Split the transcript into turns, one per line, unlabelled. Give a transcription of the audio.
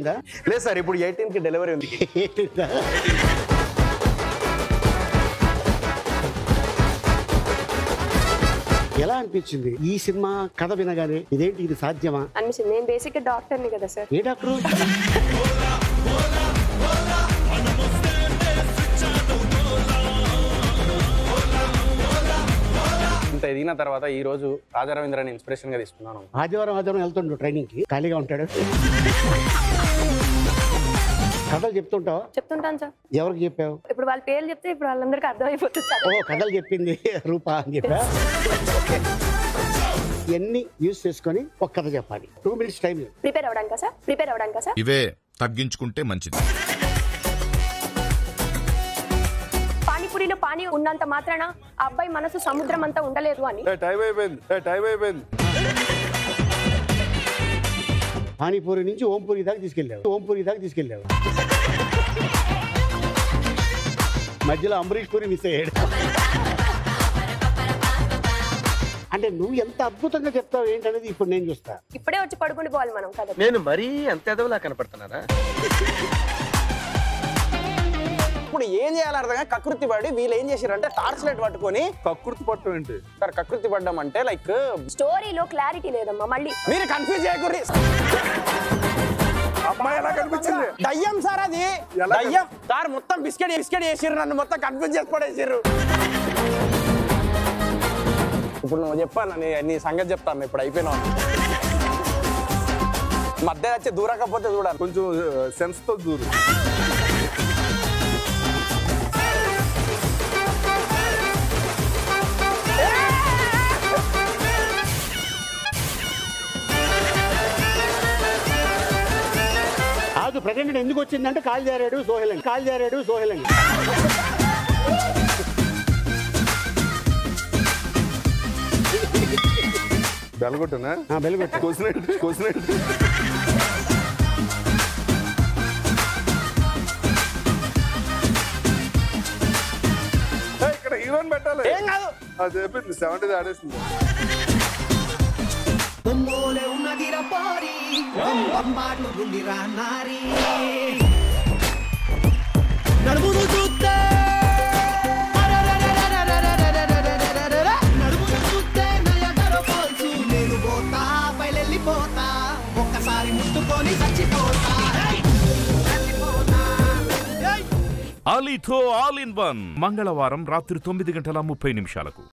అయిపోయిందా?
లేదు సార్, ఇప్పుడు 18కి డెలివరీ ఉంది.
ఎలా అనిపించింది ఈ సినిమా కథ వినగానే? ఇదేంటి, ఇది సాధ్యమా
అనిపించింది. నేను బేసిక్ డాక్టర్ని కదా సార్.
ఏ డాక్టరు?
ఇంత ఎదిగిన తర్వాత ఈ రోజు రాజా రవీంద్రని ఇన్స్పిరేషన్ గా తీసుకున్నాను.
ఆదివారం వెళ్తుండు ట్రైనింగ్ కి, ఖాళీగా ఉంటాడు. కథలు చెప్తుంటావా?
చెప్తుంటాను సార్.
ఎవరికి చెప్పావు?
ఇప్పుడు వాళ్ళ పేర్లు చెప్తే ఇప్పుడు వాళ్ళందరికీ అర్థమైపోతుంది సార్.
ఓ, కథలు చెప్పింది రూపా అని చెప్పా. ఎన్ని యూజ్ చేసుకొని ఒక కథ చెప్పాలి. 2 minutes టైం.
ప్రిపేర్ అవడానికా సార్?
ఇవే తగ్గించుకుంటే మంచిది.
పానీపూరిలో పానీ ఉన్నంత మాత్రాన ఆ అబ్బాయి మనసు సముద్రం అంతా ఉండలేదు అని.
టైం అయిపోయింది.
పానీపూరి నుంచి ఓంపూరి దాకా తీసుకెళ్ళావు. మధ్యలో అమరీష్ పూరి మిస్ అయ్యాడు. అంటే నువ్వు ఎంత అద్భుతంగా చెప్తావు ఏంటనేది ఇప్పుడు నేను చూస్తా.
ఇప్పుడే వచ్చి పడుకుని పోవాలి మనం కదా.
నేను మరీ అంత ఎదవలా కనపడుతున్నారా? ఇప్పుడు ఏం చేయాలి అర్థం కాక కకృతి పడి వీళ్ళు ఏం చేశారంటే టార్చ్ లైట్ పట్టుకొని కకృతి పట్టడం ఏంటి సార్? కకృతి పడ్డం అంటే లైక్
స్టోరీలో క్లారిటీ లేదమ్మా. మళ్ళీ
మీరు కన్ఫ్యూజ్ చేయకూడదు. అమ్మాయి ఎలా కనిపించింది? దయ్యం సార్, అది దయ్యం సార్. మొత్తం బిస్కెట్ చేసిర్రు, నన్ను మొత్తం కన్ఫ్యూజ్ చేసి పడేసిర్రు. ఇప్పుడు నువ్వు చెప్పాను, నీ సంగతి చెప్తాను. ఇప్పుడు అయిపోయినా మధ్య వచ్చి దూరకపోతే చూడాలి, కొంచెం సెన్స్ తో దూరు.
కాదు, ప్రెగ్నెంట్ ఎందుకు వచ్చిందంటే కాలు జారాడు సోహెల్ అని.
బెల్గొట్టనా?
బెల్గొట్టు.
కోసినట్టు ఇక్కడ హీరోని పెట్టాలి. ఏం కాదు, అది చెప్పింది 70 ఆడేసింది.
ఆలీతో ఆల్ ఇన్ వన్ మంగళవారం రాత్రి 9:30 గంటల 30 నిమిషాలకు.